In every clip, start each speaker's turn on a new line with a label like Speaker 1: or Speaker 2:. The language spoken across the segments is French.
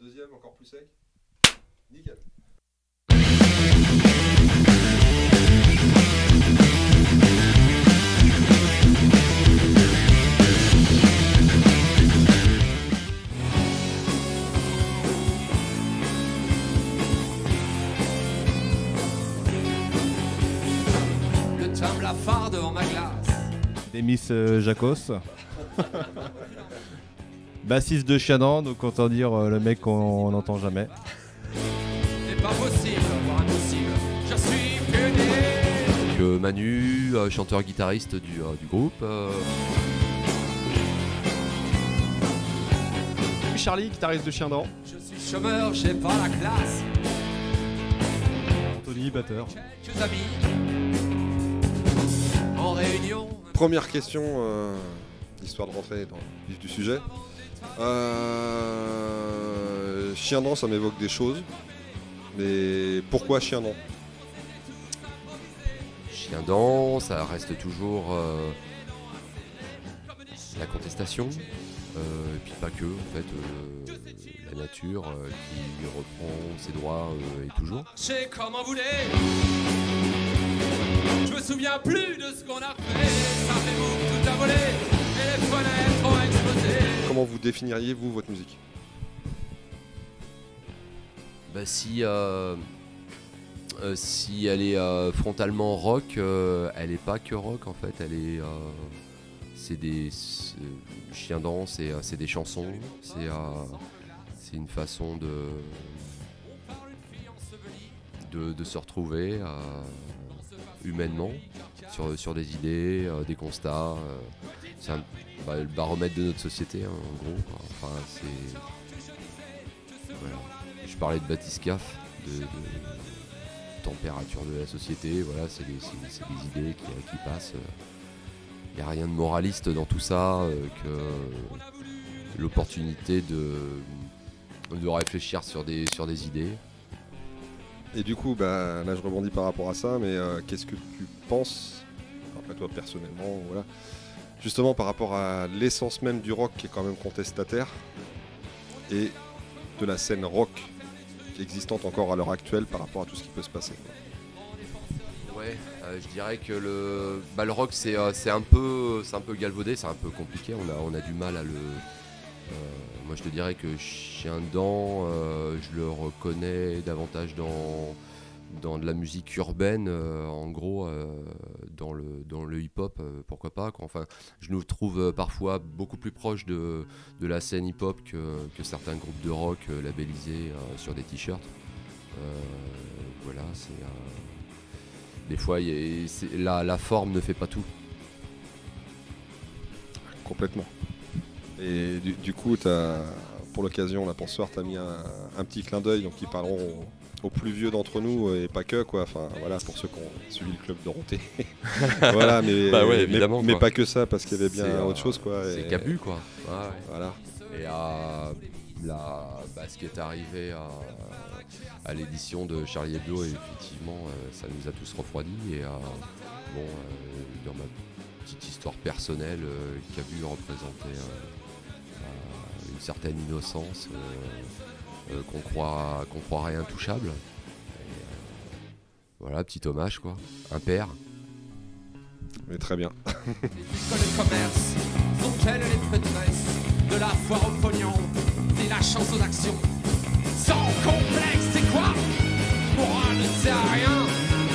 Speaker 1: deuxième encore plus sec. Nickel.
Speaker 2: Le timbre la phare devant ma glace.
Speaker 3: Des Miss Jacos. Bassiste de Chianan, donc autant dire le mec qu'on n'entend jamais.
Speaker 2: C'est pas possible, voire impossible. Je suis pionnier.
Speaker 4: Donc, Manu, chanteur-guitariste du groupe.
Speaker 5: Charlie, guitariste de Chianan.
Speaker 2: Je suis chômeur, j'ai pas la classe.
Speaker 3: Tony, batteur.
Speaker 2: Quelques amis en réunion.
Speaker 1: Première question, histoire de rentrer dans le vif du sujet. Chianan, ça m'évoque des choses. Mais pourquoi Chianan?
Speaker 4: Chianan, ça reste toujours la contestation. Et puis pas que, en fait, la nature qui reprend ses droits et toujours.
Speaker 2: C'est comme on voulait. Je me souviens plus de ce qu'on a fait. Ça fait beaucoup tout à voler. Et les fenêtres ont explosé.
Speaker 1: Comment vous définiriez, vous, votre musique?
Speaker 4: Bah si elle est frontalement rock, elle est pas que rock en fait, elle est Chianan, c'est des chansons, c'est une façon de se retrouver humainement sur des idées, des constats. C'est le baromètre de notre société, hein, en gros, quoi. Enfin, c'est voilà. Je parlais de bathyscaphe, de température de la société, voilà, c'est des idées qui passent. Il n'y a rien de moraliste dans tout ça, que l'opportunité de réfléchir sur des idées.
Speaker 1: Et du coup, là je rebondis par rapport à ça, mais qu'est-ce que tu penses, après toi personnellement, voilà, justement par rapport à l'essence même du rock qui est quand même contestataire, et de la scène rock qui est existante encore à l'heure actuelle par rapport à tout ce qui peut se passer.
Speaker 4: Ouais, je dirais que le rock c'est un peu galvaudé, c'est un peu compliqué, on a du mal à le... moi je te dirais que Chianan, je le reconnais davantage dans de la musique urbaine, en gros, dans le hip-hop, pourquoi pas, quoi. Enfin, je nous trouve parfois beaucoup plus proche de la scène hip-hop que certains groupes de rock labellisés sur des t-shirts. Voilà, c'est... des fois, la forme ne fait pas tout.
Speaker 1: Complètement. Et du coup, pour l'occasion, là, pour ce soir, tu as mis un petit clin d'œil, donc qui parleront aux plus vieux d'entre nous, et pas que, quoi. Enfin, voilà, pour ceux qui ont suivi le club Dorothée. Voilà, mais,
Speaker 4: bah ouais, évidemment,
Speaker 1: mais pas que ça, parce qu'il y avait bien autre chose, quoi.
Speaker 4: C'est Cabu, quoi. Ouais, ouais.
Speaker 1: Voilà.
Speaker 4: Et ce qui est arrivé à l'édition de Charlie Hebdo, effectivement, ça nous a tous refroidis. Et dans ma petite histoire personnelle, Cabu représentait une certaine innocence qu'on croirait intouchable. Et, voilà, petit hommage, quoi. Un père.
Speaker 1: Mais très bien.
Speaker 2: Les écoles de commerce sont-elles les prêtresses de la foire au pognon et la chance aux actions? Sans complexe, c'est quoi? Moral ne sert à rien.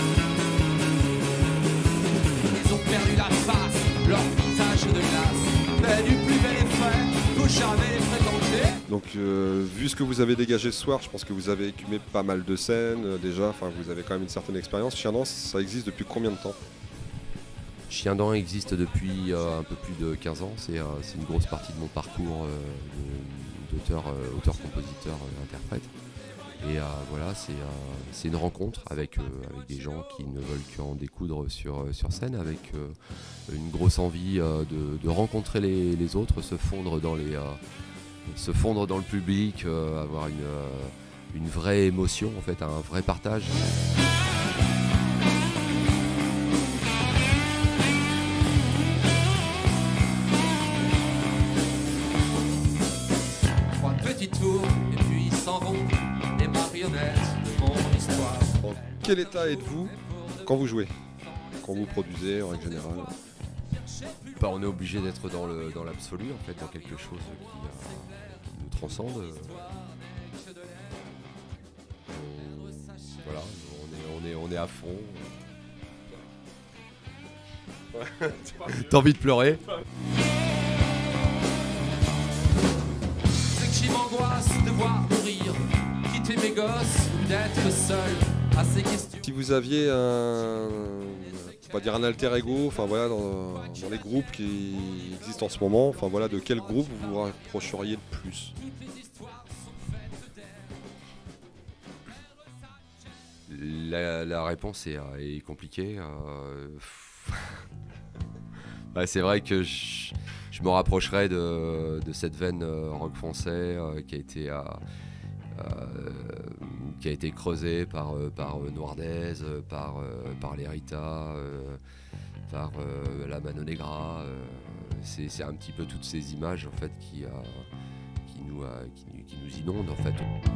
Speaker 2: Ils ont perdu la face, leur visage de glace fait du plus bel effet, faut jamais les fréquenter.
Speaker 1: Donc, vu ce que vous avez dégagé ce soir, je pense que vous avez écumé pas mal de scènes déjà. Enfin, vous avez quand même une certaine expérience. Chianan, ça existe depuis combien de temps?
Speaker 4: Chianan existe depuis un peu plus de 15 ans. C'est une grosse partie de mon parcours auteur, compositeur, interprète. Et voilà, c'est une rencontre avec des gens qui ne veulent qu'en découdre sur scène, avec une grosse envie de rencontrer les autres, se fondre dans le public, avoir une vraie émotion, en fait, un vrai partage.
Speaker 2: Trois petits tours et puis
Speaker 1: quel état êtes-vous quand vous jouez, quand vous produisez en règle générale?
Speaker 4: Bah, on est obligé d'être dans l'absolu, en fait, dans quelque chose qui nous transcende. Voilà, on est à fond. T'as envie de pleurer?
Speaker 2: C'est que j'y m'angoisse de voir mourir, quitter mes gosses, d'être seul à ces questions.
Speaker 1: Si vous aviez on va dire un alter ego, enfin voilà, dans les groupes qui existent en ce moment, enfin voilà, de quel groupe vous vous rapprocheriez le plus?
Speaker 4: La réponse est compliquée. Ouais, c'est vrai que je me rapprocherais de cette veine rock français qui a été creusée par Noirdaise, par l'Erita, par la Mano Negra. C'est un petit peu toutes ces images en fait qui nous inondent en fait.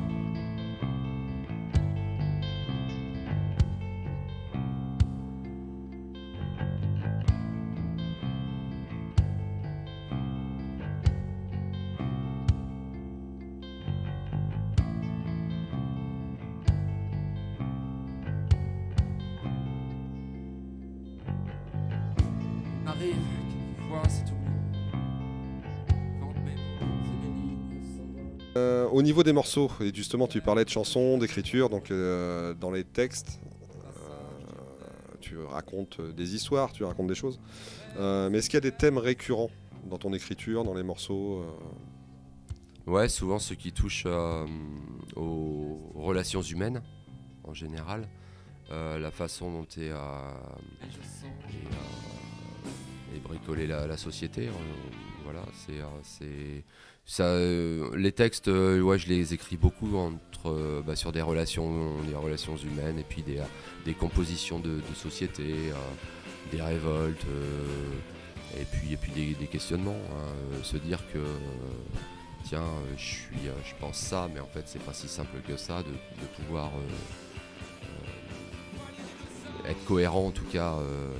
Speaker 2: Arrive, quelquefois c'est tout. Quand mes mots et mes lignes s'envolent.
Speaker 1: Au niveau des morceaux, et justement tu parlais de chansons, d'écriture, donc dans les textes, tu racontes des histoires, tu racontes des choses. Mais est-ce qu'il y a des thèmes récurrents dans ton écriture, dans les morceaux
Speaker 4: Ouais, souvent ceux qui touchent aux relations humaines en général, la façon dont est bricoler la société. Voilà, c'est ça. Les textes, ouais, je les écris beaucoup sur des relations humaines et puis des compositions de société, des révoltes. Et puis des questionnements, hein. Se dire que tiens, je pense ça, mais en fait c'est pas si simple que ça, de pouvoir être cohérent en tout cas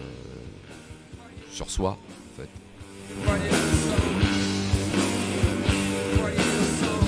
Speaker 4: sur soi en fait.
Speaker 2: Voyez le sang. Voyez le sang.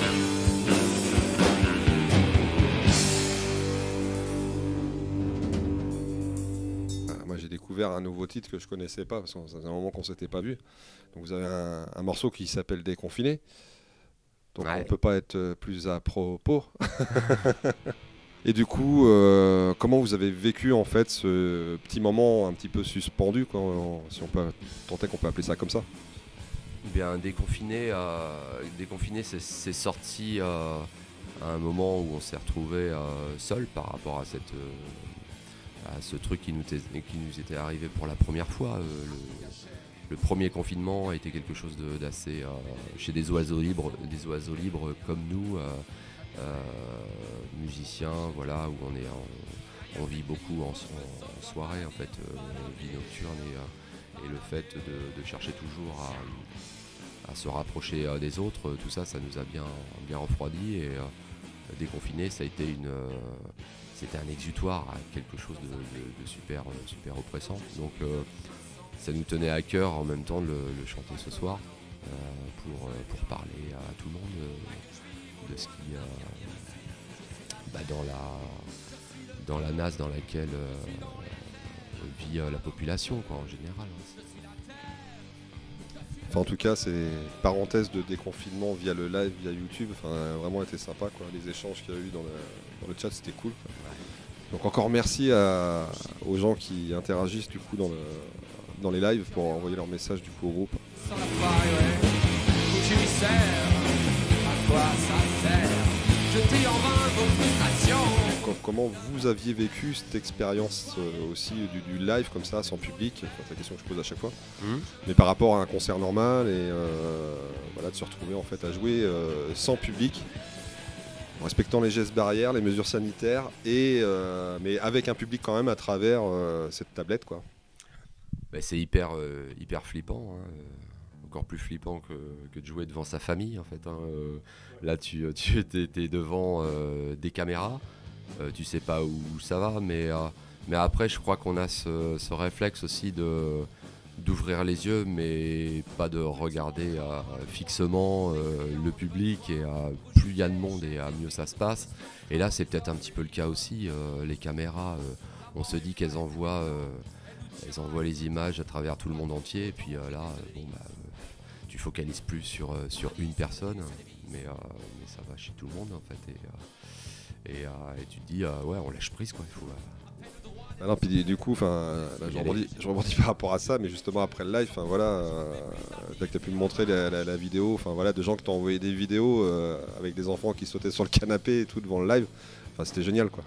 Speaker 1: Moi j'ai découvert un nouveau titre que je connaissais pas parce que ça faisait un moment qu'on s'était pas vu. Donc vous avez un morceau qui s'appelle Déconfiné. Donc
Speaker 4: Ouais.
Speaker 1: on peut pas être plus à propos. Et du coup, comment vous avez vécu en fait ce petit moment un petit peu suspendu, quoi, si on peut tenter qu'on peut appeler ça comme ça?
Speaker 4: Bien, Déconfiné, c'est sorti à un moment où on s'est retrouvé seul par rapport à ce truc qui nous était arrivé pour la première fois. Le premier confinement a été quelque chose d'assez chez des oiseaux libres comme nous, musiciens, voilà, où on vit beaucoup en soirée en fait, vie nocturne et le fait de chercher toujours à se rapprocher des autres, tout ça, ça nous a bien refroidi et Déconfiné, ça a été c'était un exutoire à quelque chose de super oppressant. Donc ça nous tenait à cœur en même temps de le chanter ce soir pour parler à tout le monde de ce qui dans la nasse dans laquelle vit la population quoi, en général.
Speaker 1: Enfin, en tout cas, ces parenthèses de déconfinement via le live, via YouTube, enfin, vraiment été sympa, quoi. Les échanges qu'il y a eu dans le chat, c'était cool, quoi. Donc encore merci aux gens qui interagissent du coup dans les lives pour envoyer leurs messages du coup au groupe.
Speaker 2: Sans la paille, ouais. Où tu lui sers, à quoi ça sert? Jeter en vain vos frustrations.
Speaker 1: Comment vous aviez vécu cette expérience aussi du live comme ça, sans public? Enfin, c'est la question que je pose à chaque fois. Mais par rapport à un concert normal et voilà, de se retrouver en fait à jouer sans public, en respectant les gestes barrières, les mesures sanitaires, mais avec un public quand même à travers cette tablette, quoi.
Speaker 4: Bah, c'est hyper flippant, hein. Encore plus flippant que de jouer devant sa famille en fait, hein. Là tu étais devant des caméras, tu sais pas où ça va, mais après je crois qu'on a ce réflexe aussi d'ouvrir les yeux, mais pas de regarder fixement le public, et plus il y a de monde et mieux ça se passe. Et là c'est peut-être un petit peu le cas aussi, les caméras, on se dit qu'elles envoient les images à travers tout le monde entier, et puis là tu focalises plus sur une personne, mais ça va chez tout le monde en fait, et tu te dis ouais, on lâche prise quoi, il faut
Speaker 1: Alors, puis du coup, là, je rebondis par rapport à ça, mais justement après le live, dès que tu as pu me montrer la vidéo, de gens qui t'ont envoyé des vidéos avec des enfants qui sautaient sur le canapé et tout devant le live, c'était génial quoi.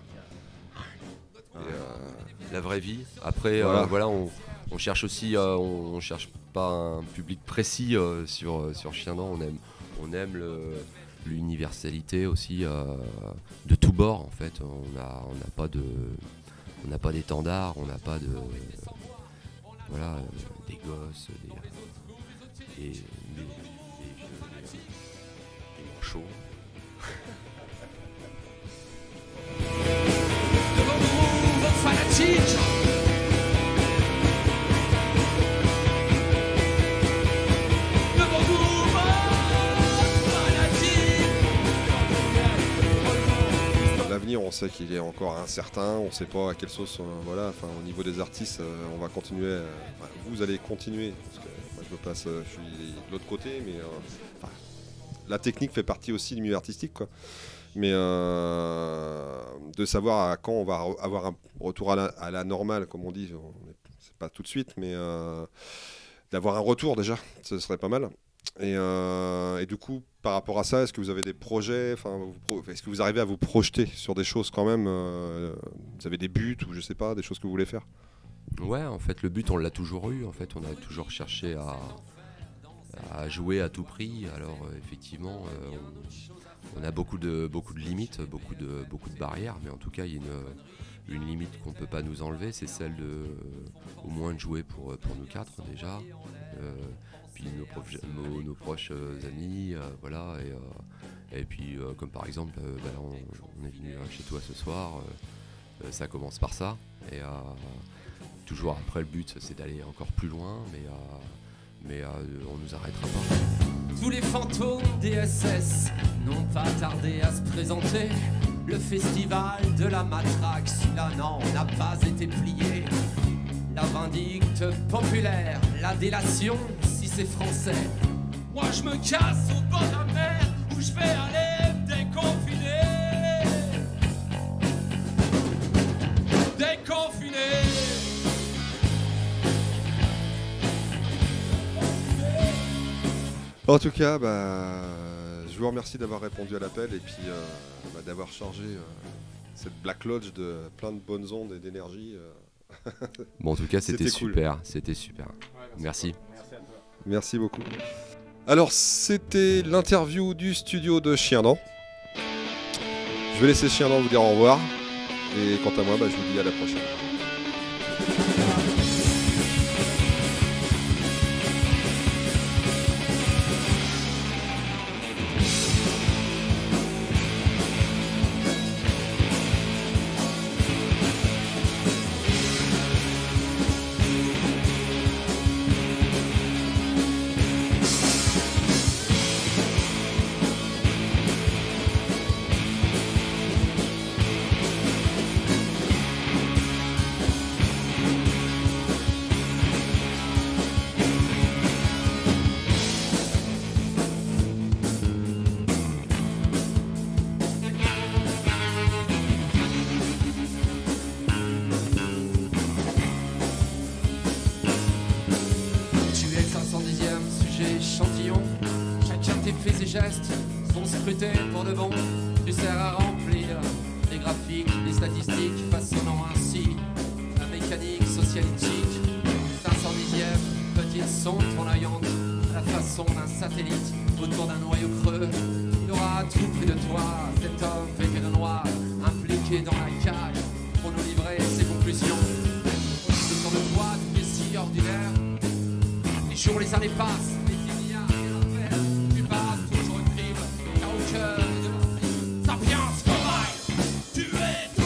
Speaker 4: La vraie vie. Après, on cherche aussi, on cherche pas un public précis sur Chiendent. On aime l'universalité aussi de tous bords en fait. On n'a pas d'étendard, on n'a pas de des gosses, des manchots.
Speaker 2: Devant vous, vos fanatiques. Devant vous, vos fanatiques.
Speaker 1: L'avenir, on sait qu'il est encore incertain, on ne sait pas à quelle sauce, au niveau des artistes, on va continuer, vous allez continuer, parce que moi je suis de l'autre côté, mais la technique fait partie aussi du milieu artistique, quoi. Mais de savoir à quand on va avoir un retour à la normale, comme on dit, c'est pas tout de suite, mais d'avoir un retour déjà, ce serait pas mal. Et du coup, par rapport à ça, est-ce que vous avez des projets, est-ce que vous arrivez à vous projeter sur des choses quand même, vous avez des buts ou je sais pas, des choses que vous voulez faire?
Speaker 4: Ouais, en fait, le but, on l'a toujours eu. En fait, on a toujours cherché à jouer à tout prix. Alors, effectivement, on a beaucoup de limites, beaucoup de barrières, mais en tout cas, il y a une limite qu'on ne peut pas nous enlever, c'est celle au moins de jouer pour nous quatre déjà. Puis nos proches amis, et puis comme par exemple, on est venu chez toi ce soir, ça commence par ça, et toujours après le but c'est d'aller encore plus loin, mais on nous arrêtera pas.
Speaker 2: Tous les fantômes des SS n'ont pas tardé à se présenter. Le festival de la matraque, celui-là non, n'a pas été plié. La vindicte populaire, la délation, si c'est français. Moi je me casse au bord de la mer où je vais aller déconfiner. Déconfiner.
Speaker 1: En tout cas, je vous remercie d'avoir répondu à l'appel et puis d'avoir chargé cette Black Lodge de plein de bonnes ondes et d'énergie.
Speaker 4: Bon, en tout cas, c'était super,
Speaker 1: cool.
Speaker 4: C'était super.
Speaker 5: Ouais,
Speaker 4: merci.
Speaker 1: Merci beaucoup. Alors, c'était l'interview du studio de Chiendent. Je vais laisser Chiendent vous dire au revoir. Et quant à moi, je vous dis à la prochaine.
Speaker 2: Faits et gestes sont scrutés pour de bon. Tu sers à remplir les graphiques, les statistiques, façonnant ainsi la mécanique socialétique. 510e petite sonde tournoyante à la façon d'un satellite autour d'un noyau creux. Il aura tout pris de toi, cet homme vêtu de noir, impliqué dans la cage pour nous livrer ses conclusions. Sur le poids du récit ordinaire, les jours, les années passent. Sapiens, cobaye, tu es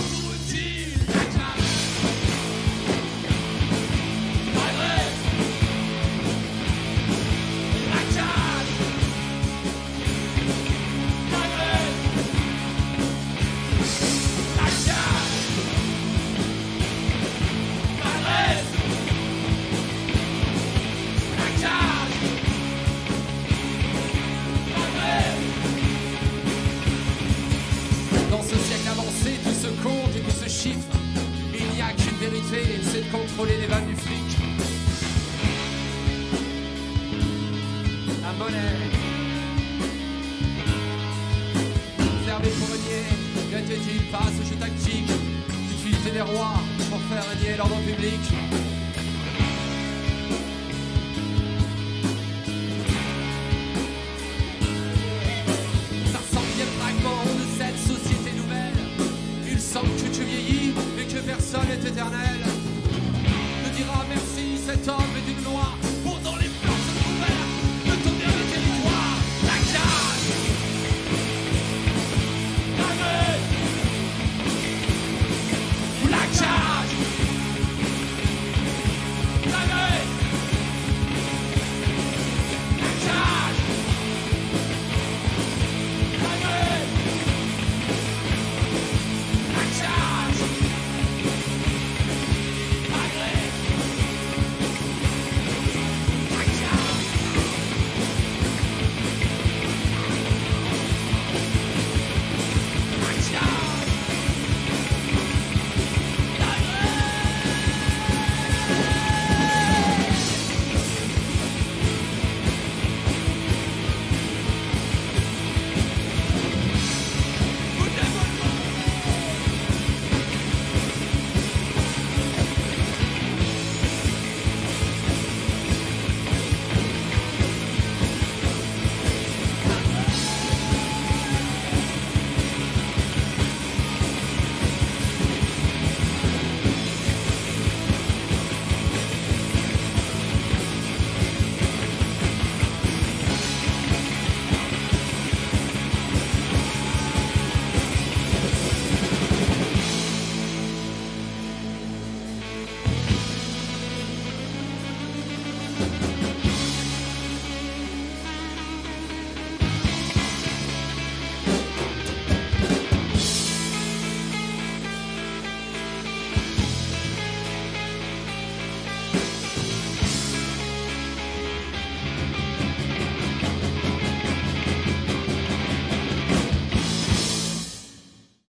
Speaker 2: monnaie. Servi pour renier, que tu passes au jeu tactique. Tu utilises des rois pour faire régner l'ordre public.